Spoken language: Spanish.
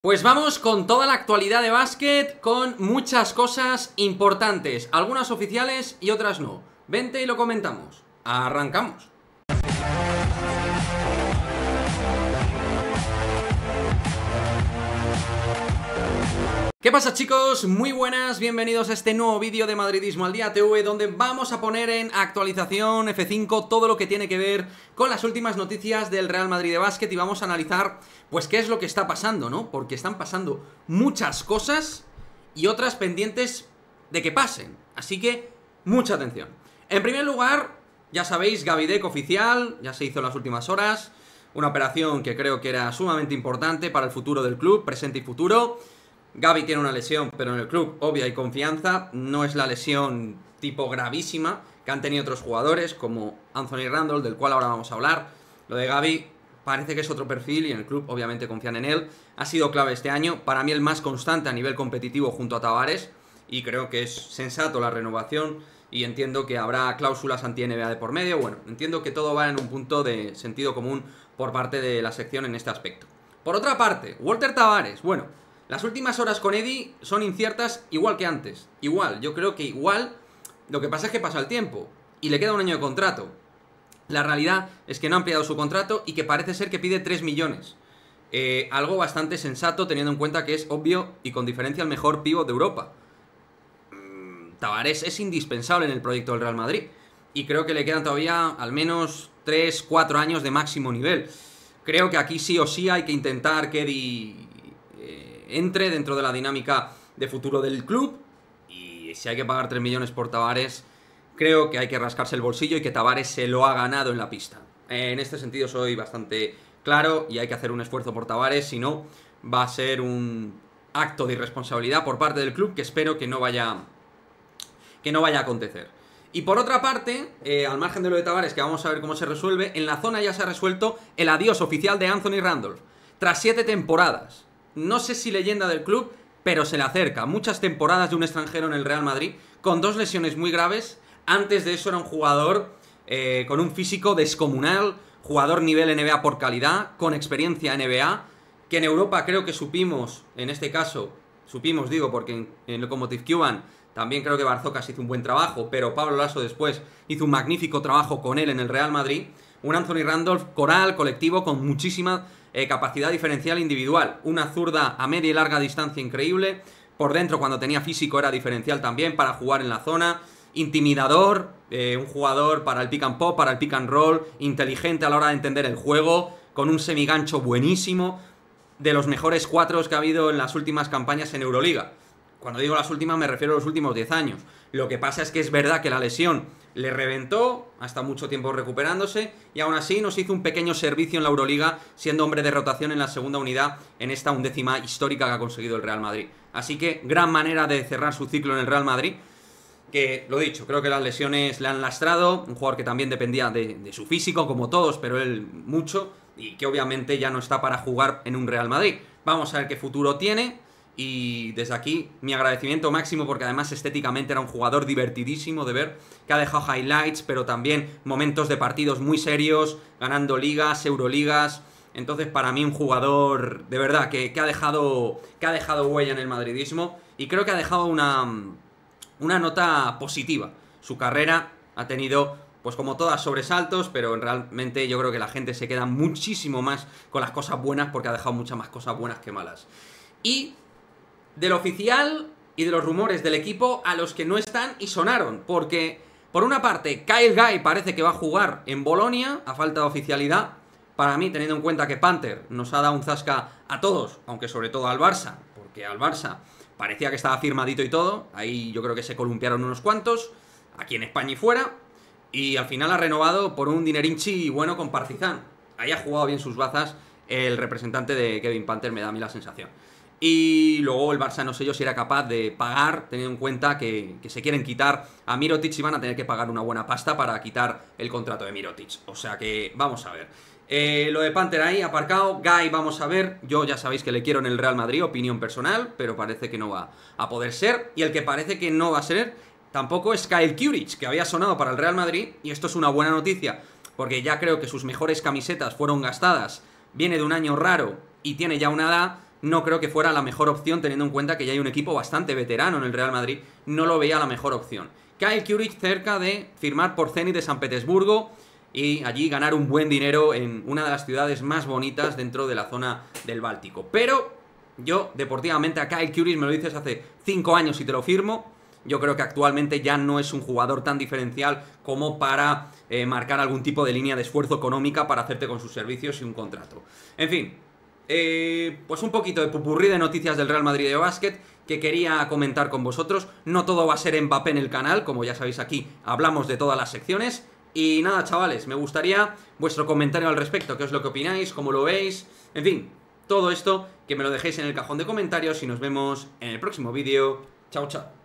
Pues vamos con toda la actualidad de básquet, con muchas cosas importantes, algunas oficiales y otras no. Vente y lo comentamos. Arrancamos. ¿Qué pasa, chicos? Muy buenas, bienvenidos a este nuevo vídeo de Madridismo al Día TV, donde vamos a poner en actualización F5 todo lo que tiene que ver con las últimas noticias del Real Madrid de básquet y vamos a analizar, pues, qué es lo que está pasando, ¿no? Porque están pasando muchas cosas y otras pendientes de que pasen, así que mucha atención. En primer lugar, ya sabéis, Gavi Deck oficial, ya se hizo en las últimas horas, una operación que creo que era sumamente importante para el futuro del club, presente y futuro. Gavi tiene una lesión, pero en el club obvia y confianza. No es la lesión tipo gravísima que han tenido otros jugadores, como Anthony Randolph, del cual ahora vamos a hablar. Lo de Gavi parece que es otro perfil y en el club obviamente confían en él. Ha sido clave este año, para mí el más constante a nivel competitivo junto a Tavares, y creo que es sensato la renovación y entiendo que habrá cláusulas anti-NBA de por medio. Bueno, entiendo que todo va en un punto de sentido común por parte de la sección en este aspecto. Por otra parte, Walter Tavares, bueno, las últimas horas con Eddie son inciertas igual que antes. Igual, yo creo que igual. Lo que pasa es que pasa el tiempo y le queda un año de contrato. La realidad es que no ha ampliado su contrato y que parece ser que pide 3 millones. Algo bastante sensato teniendo en cuenta que es obvio y con diferencia el mejor pívot de Europa. Tavares es indispensable en el proyecto del Real Madrid. Y creo que le quedan todavía al menos 3-4 años de máximo nivel. Creo que aquí sí o sí hay que intentar que Eddie entre dentro de la dinámica de futuro del club, y si hay que pagar 3 millones por Tavares, creo que hay que rascarse el bolsillo y que Tavares se lo ha ganado en la pista. En este sentido soy bastante claro y hay que hacer un esfuerzo por Tavares, si no va a ser un acto de irresponsabilidad por parte del club que espero que no vaya a acontecer. Y por otra parte, al margen de lo de Tavares, que vamos a ver cómo se resuelve, en la zona ya se ha resuelto el adiós oficial de Anthony Randolph, tras 7 temporadas. No sé si leyenda del club, pero se le acerca. Muchas temporadas de un extranjero en el Real Madrid, con 2 lesiones muy graves. Antes de eso era un jugador con un físico descomunal, jugador nivel NBA por calidad, con experiencia NBA, que en Europa creo que supimos, en este caso, digo, porque en Lokomotiv Kuban también creo que Barzokas hizo un buen trabajo, pero Pablo Laso después hizo un magnífico trabajo con él en el Real Madrid. Un Anthony Randolph coral, colectivo, con muchísima capacidad diferencial individual. Una zurda a media y larga distancia increíble. Por dentro, cuando tenía físico, era diferencial también para jugar en la zona. Intimidador, un jugador para el pick and pop, para el pick and roll. Inteligente a la hora de entender el juego, con un semigancho buenísimo. De los mejores 4 que ha habido en las últimas campañas en Euroliga. Cuando digo las últimas me refiero a los últimos 10 años. Lo que pasa es que es verdad que la lesión le reventó, hasta mucho tiempo recuperándose, y aún así nos hizo un pequeño servicio en la Euroliga, siendo hombre de rotación en la segunda unidad en esta 11ª histórica que ha conseguido el Real Madrid. Así que gran manera de cerrar su ciclo en el Real Madrid, que, lo dicho, creo que las lesiones le han lastrado, un jugador que también dependía de su físico, como todos, pero él mucho, y que obviamente ya no está para jugar en un Real Madrid. Vamos a ver qué futuro tiene. Y desde aquí, mi agradecimiento máximo, porque además estéticamente era un jugador divertidísimo de ver, que ha dejado highlights, pero también momentos de partidos muy serios, ganando ligas, euroligas. Entonces, para mí, un jugador de verdad que ha dejado huella en el madridismo, y creo que ha dejado una nota positiva. Su carrera ha tenido, pues como todas, sobresaltos, pero realmente yo creo que la gente se queda muchísimo más con las cosas buenas, porque ha dejado muchas más cosas buenas que malas. Y del oficial y de los rumores del equipo a los que no están y sonaron, porque por una parte Kyle Guy parece que va a jugar en Bolonia a falta de oficialidad. Para mí, teniendo en cuenta que Panther nos ha dado un zasca a todos, aunque sobre todo al Barça, porque al Barça parecía que estaba firmadito y todo, ahí yo creo que se columpiaron unos cuantos, aquí en España y fuera, y al final ha renovado por un dinerinchi bueno con Partizan. Ahí ha jugado bien sus bazas el representante de Kevin Panther, me da a mí la sensación. Y luego el Barça no sé yo si era capaz de pagar, teniendo en cuenta que se quieren quitar a Mirotic y van a tener que pagar una buena pasta para quitar el contrato de Mirotic. O sea que vamos a ver. Lo de Panther ahí aparcado. Guy, vamos a ver. Yo ya sabéis que le quiero en el Real Madrid, opinión personal, pero parece que no va a poder ser. Y el que parece que no va a ser tampoco es Kyle Kuric, que había sonado para el Real Madrid. Y esto es una buena noticia, porque ya creo que sus mejores camisetas fueron gastadas. Viene de un año raro y tiene ya una edad. no creo que fuera la mejor opción, teniendo en cuenta que ya hay un equipo bastante veterano en el Real Madrid. No lo veía la mejor opción. Kyle Kuric cerca de firmar por Zenit de San Petersburgo y allí ganar un buen dinero en una de las ciudades más bonitas dentro de la zona del Báltico. Pero yo, deportivamente, a Kyle Kuric me lo dices hace 5 años y te lo firmo. Yo creo que actualmente ya no es un jugador tan diferencial como para marcar algún tipo de línea de esfuerzo económica para hacerte con sus servicios y un contrato. En fin, pues un poquito de pupurrí de noticias del Real Madrid de básquet que quería comentar con vosotros. No todo va a ser Mbappé en el canal, como ya sabéis, aquí hablamos de todas las secciones. Y nada, chavales, me gustaría vuestro comentario al respecto, qué es lo que opináis, cómo lo veis, en fin, todo esto que me lo dejéis en el cajón de comentarios y nos vemos en el próximo vídeo. Chao, chao.